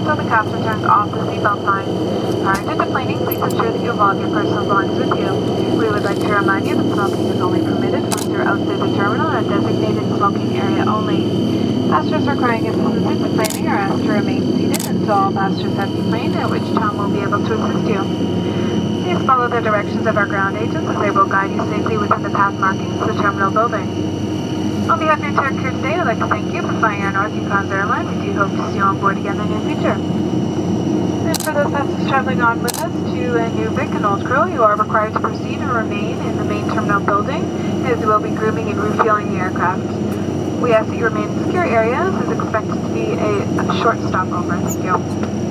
until the CAPS returns off the seatbelt sign. Prior to deplaning, please ensure that you have all of your personal belongings with you. We would like to remind you that smoking is only permitted once you're outside the terminal in a designated smoking area only. Passengers requiring assistance in deplaning are asked to remain seated until all passengers have deplaned, at which time we'll be able to assist you. Please follow the directions of our ground agents as they will guide you safely within the path markings of the terminal building. On behalf of your entire crew today, I'd like to thank you for flying our North Yukon airline. We do hope to see you on board again in the near future. And for those passengers traveling on with us to Nubik and Old Crow, you are required to proceed and remain in the main terminal building, as we will be grooming and refueling the aircraft. We ask that you remain in secure areas, as expected to be a short stopover. Thank you.